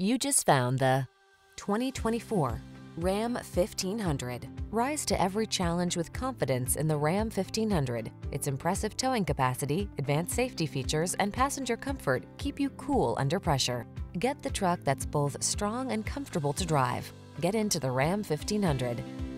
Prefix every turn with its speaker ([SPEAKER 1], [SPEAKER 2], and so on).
[SPEAKER 1] You just found the 2024 Ram 1500. Rise to every challenge with confidence in the Ram 1500. Its impressive towing capacity, advanced safety features, and passenger comfort keep you cool under pressure. Get the truck that's both strong and comfortable to drive. Get into the Ram 1500.